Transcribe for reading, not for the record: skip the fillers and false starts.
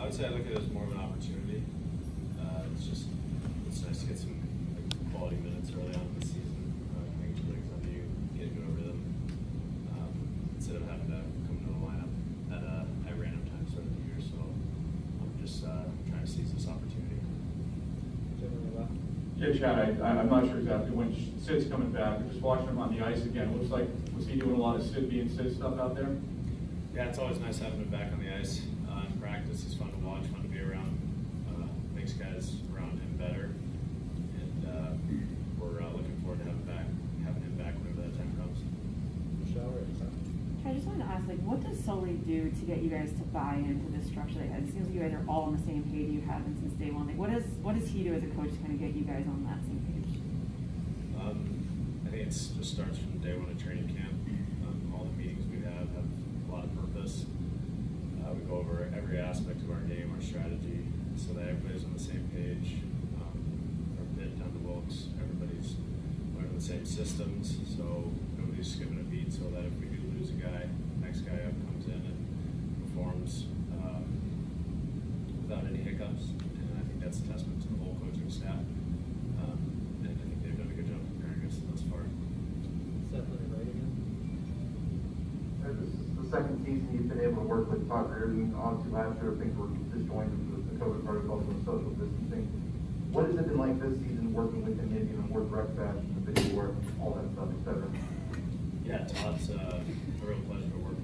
would say I look at it as more of an opportunity. It's nice to get some quality minutes early on in the season, make sure legs under you, get into a rhythm, instead of having to come into the lineup at random times throughout the year. So I'm just trying to seize this opportunity. Yeah, Chad, I'm not sure exactly when Sid's coming back. We're just watching him on the ice again. It looks like, was he doing a lot of Sid being Sid stuff out there? Yeah, it's always nice having him back on the ice. In practice, he's fun to watch, fun to be around. Makes guys around him better, and we're looking forward to having him back whenever that time comes. I just wanted to ask, like, what does Sully do to get you guys to buy into this structure? Like, it seems like you guys are all on the same page. You have been since day one. Like, what does he do as a coach to kind of get you guys on that same page? I think it just starts from day one of training camp. All the meetings we have a lot of purpose. We go over every aspect of our game, our strategy, so that everybody's on the same page. From pit down to Wilkes, everybody's learning the same systems, so nobody's skipping a beat, so that if we do lose a guy, next guy up comes in and performs without any hiccups. And I think that's a testament to the whole coaching staff. And I think they've done a good job preparing us thus far. Definitely right again. This is the second season you've been able to work with Todd Reardon. Obviously, last year things were disjointed with the COVID protocols and social distancing. What has it been like this season working with him, maybe in a more direct fashion, the video work, all that stuff, etc.? Yeah, Todd's a real pleasure to work